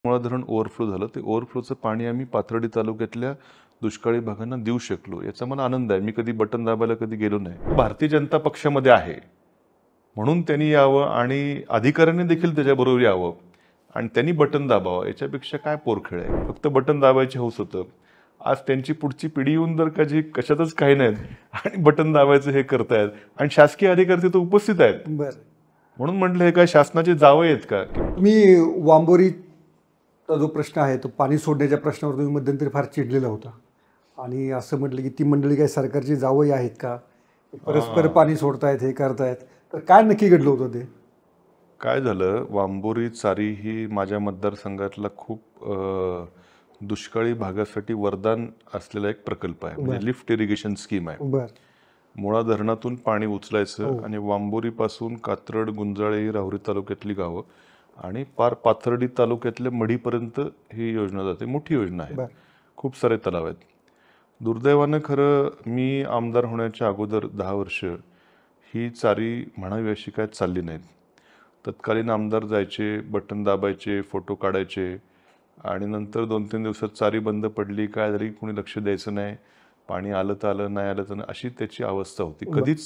मुळा धरण ओव्हरफ्लो झालं. ते ओव्हरफ्लोचं पाणी आम्ही पाथर्डी तालुक्यातल्या दुष्काळी भागांना देऊ शकलो, याचा मला आनंद आहे. मी कधी बटन दाबायला कधी गेलो नाही. भारतीय जनता पक्षामध्ये आहे म्हणून त्यांनी यावं आणि अधिकाऱ्यांनी देखील त्याच्याबरोबर यावं आणि त्यांनी बटन दाबावं, याच्यापेक्षा काय पोरखेळ आहे. फक्त बटन दाबायचे हौस होतं. आज त्यांची पुढची पिढी येऊन जर का जी कशातच काही नाहीत आणि बटन दाबायचं हे करतायत आणि शासकीय अधिकारी तिथं उपस्थित आहेत, म्हणून म्हटलं हे काय शासनाचे जावं आहेत का? मी वांबोरीचा जो प्रश्न आहे तो पाणी सोडण्याच्या प्रश्नावर तुम्ही मध्यंतरी फार चिडलेला होता आणि असं म्हटलं की ती मंडळी काय सरकारची जावई आहेत का, परस्पर पाणी सोडतायत, हे करतायत, तर काय नक्की घडलं होतं ते? काय झालं, वांबोरी चारी ही माझ्या मतदारसंघातला खूप दुष्काळी भागासाठी वरदान असलेला एक प्रकल्प आहे. म्हणजे लिफ्ट इरिगेशन स्कीम आहे. मुळा धरणातून पाणी उचलायचं आणि वांबोरीपासून कात्रड, गुंजाळे ही राहुरी तालुक्यातली गावं आणि पार पाथर्डी तालुक्यातल्या मढीपर्यंत ही योजना जाते. मोठी योजना आहे, खूप सारे तलाव आहेत. दुर्दैवानं खरं मी आमदार होण्याच्या अगोदर 10 वर्ष ही चारी म्हणावी अशी काय चालली नाहीत. तत्कालीन आमदार जायचे, बटन दाबायचे, फोटो काढायचे आणि नंतर 2-3 दिवसात चारी बंद पडली, काय तरी कोणी लक्ष द्यायचं नाही. पाणी आलं तर आलं, नाही आलं तर नाही, अशी त्याची अवस्था होती. कधीच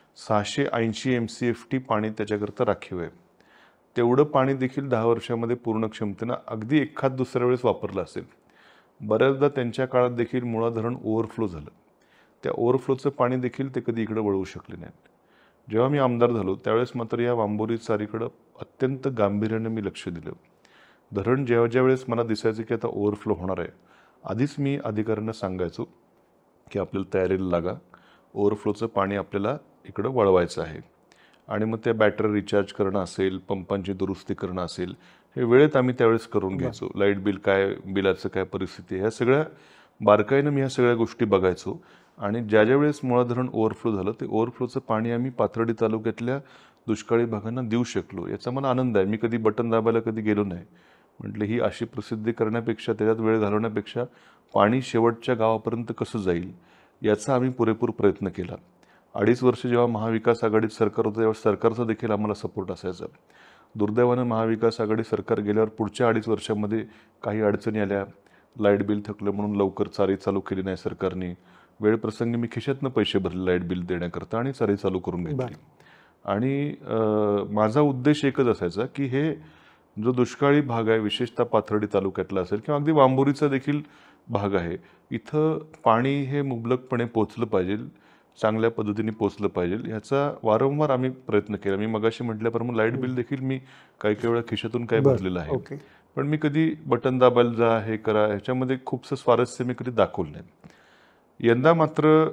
680 MCFT पाणी त्याच्याकरता राखीव आहे. तेवढं पाणी देखील 10 वर्षामध्ये पूर्ण क्षमतेनं अगदी एखाद दुसऱ्या वेळेस वापरलं असेल. बऱ्याचदा त्यांच्या काळात देखील मुळा धरण ओव्हरफ्लो झालं. त्या ओव्हरफ्लोचं पाणी देखील ते कधी इकडे वळवू शकले नाहीत. जेव्हा मी आमदार झालो त्यावेळेस मात्र या वांबोरी चारीकडं अत्यंत गांभीर्याने मी लक्ष दिलं. धरण ज्या वेळेस मला दिसायचं की आता ओव्हरफ्लो होणार आहे, आधीच मी अधिकाऱ्यांना सांगायचो की आपल्याला तयारीला लागा, ओव्हरफ्लोचं पाणी आपल्याला इकडं वळवायचं आहे. आणि मग त्या बॅटरी रिचार्ज करणं असेल, पंपांची दुरुस्ती करणं असेल, हे वेळेत आम्ही त्यावेळेस करून घ्यायचो. लाईट बिल काय, बिलाचं काय परिस्थिती, ह्या सगळ्या बारकाईनं मी ह्या सगळ्या गोष्टी बघायचो. आणि ज्या वेळेस मुळा धरण ओव्हरफ्लो झालं, ते ओव्हरफ्लोचं पाणी आम्ही पाथर्डी तालुक्यातल्या दुष्काळी भागांना देऊ शकलो, याचा मला आनंद आहे. मी कधी बटन दाबायला कधी गेलो नाही. म्हटलं ही अशी प्रसिद्धी करण्यापेक्षा, त्याच्यात वेळ घालवण्यापेक्षा पाणी शेवटच्या गावापर्यंत कसं जाईल याचा आम्ही पुरेपूर प्रयत्न केला. 2.5 वर्ष जेव्हा महाविकास आघाडीत सरकार होतं तेव्हा सरकारचा देखील आम्हाला सपोर्ट असायचा. दुर्दैवानं महाविकास आघाडी सरकार गेल्यावर पुढच्या 2.5 वर्षामध्ये काही अडचणी आल्या. लाईट बिल थकलं म्हणून लवकर चारी चालू केली नाही सरकारने. वेळ प्रसंगी मी खिशातनं पैसे भरले लाईट बिल देण्याकरता आणि चारी चालू करून घेतली. आणि माझा उद्देश एकच असायचा की हे जो दुष्काळी भाग आहे, विशेषतः पाथर्डी तालुक्यातला असेल किंवा अगदी वांबोरीचा देखील भाग आहे, इथं पाणी हे मुबलकपणे पोचलं पाहिजे, चांगल्या पद्धतीने पोचलं पाहिजे, ह्याचा वारंवार आम्ही प्रयत्न केला. मी मगाशी म्हटल्याप्रमाणे लाईट बिल देखील मी काही वेळा खिशातून काय भरलेलं आहे, पण मी कधी बटन दाबायला जा, हे करा, ह्याच्यामध्ये खूपसं स्वारस्य मी कधी दाखवलं नाही. यंदा मात्र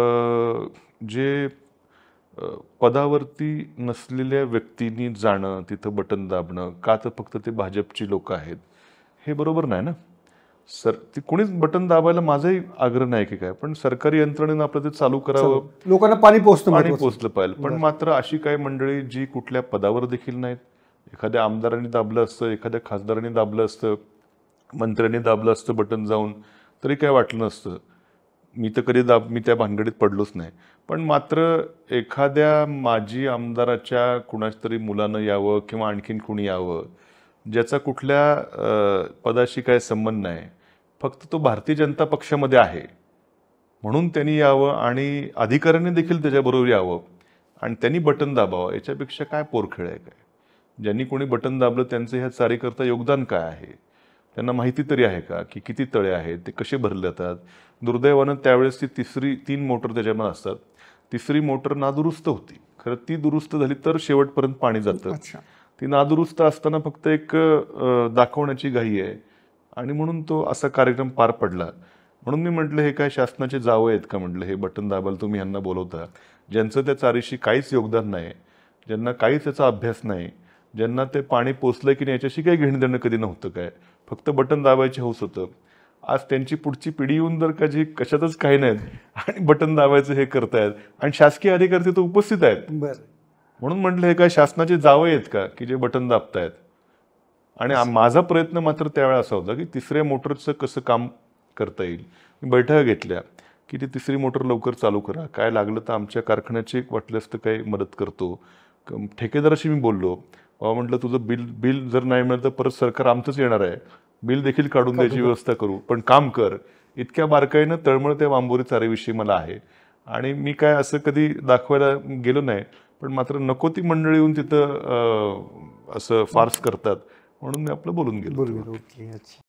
जे पदावरती नसलेल्या व्यक्तींनी जाणं, तिथं बटन दाबणं, का तर फक्त ते भाजपची लोक आहेत, हे बरोबर नाही ना. ती कोणीच बटन दाबायला माझाही आग्रह नाही की काय, पण सरकारी यंत्रणेनं आपलं ते चालू करावं, लोकांना पाणी पोचलं पाहिजे. पण मात्र अशी काही मंडळी जी कुठल्या पदावर देखील नाहीत, एखाद्या आमदारांनी दाबलं असतं, एखाद्या खासदारांनी दाबलं असतं, मंत्र्यांनी दाबलं असतं बटन जाऊन, तरी काय वाटलं नसतं. मी तर कधी मी त्या भानगडीत पडलोच नाही. पण मात्र एखाद्या माजी आमदाराच्या कुणाच तरी मुलानं यावं किंवा आणखीन कुणी यावं, ज्याचा कुठल्या पदाशी काय संबंध नाही, फक्त तो भारतीय जनता पक्षामध्ये आहे म्हणून त्यांनी यावं आणि अधिकाऱ्यांनी देखील त्याच्याबरोबर यावं आणि त्यांनी बटन दाबावं, याच्यापेक्षा काय पोरखेळ आहे काय? ज्यांनी कोणी बटन दाबलं त्यांचं ह्या चारीकरता योगदान काय आहे? त्यांना माहिती तरी आहे का की किती तळे आहेत, ते कसे भरले जातात? दुर्दैवानं त्यावेळेस ती 3 मोटर त्याच्यामध्ये असतात. 3री मोटर नादुरुस्त होती. खरं ती दुरुस्त झाली तर शेवटपर्यंत पाणी जातं. ती नादुरुस्त असताना फक्त एक दाखवण्याची घाई आहे आणि म्हणून तो असा कार्यक्रम पार पडला. म्हणून मी म्हटलं हे काय शासनाचे जावं आहेत का? म्हटलं हे बटन दाबायला तुम्ही यांना बोलवता, ज्यांचं त्या चारीशी काहीच योगदान नाही, ज्यांना काहीच त्याचा अभ्यास नाही, ज्यांना ते पाणी पोचलं की नाही याच्याशी काही घेणं देणं कधी नव्हतं काय, फक्त बटन दाबायचे हौस होतं. आज त्यांची पुढची पिढी येऊन जर का जी कशातच काही नाहीत आणि बटन दाबायचं हे करतायत आणि शासकीय अधिकारी तिथं उपस्थित आहेत, म्हणून म्हटलं हे काय शासनाचे जावं आहेत का की जे बटन दाबतायत? आणि माझा प्रयत्न मात्र त्यावेळेला असा होता की 3ऱ्या मोटरचं कसं काम करता येईल. मी बैठका घेतल्या की ती 3री मोटर लवकर चालू करा, काय लागलं तर आमच्या कारखान्याची वाटल्यास तर काही मदत करतो. ठेकेदाराशी मी बोललो, बाबा म्हटलं तुझं बिल जर नाही मिळतं परत सरकार आमचंच येणार आहे, बिल देखील काढून द्यायची व्यवस्था करू, पण काम कर. इतक्या बारकाईनं तळमळ त्या वांबोरी चारीविषयी मला आहे. आणि मी काय असं कधी दाखवायला गेलो नाही, पण मात्र नको ती मंडळी येऊन तिथं असं फार्स करतात म्हणून मी आपलं बोलून गेलो. बरोबर. ओके. अच्छा.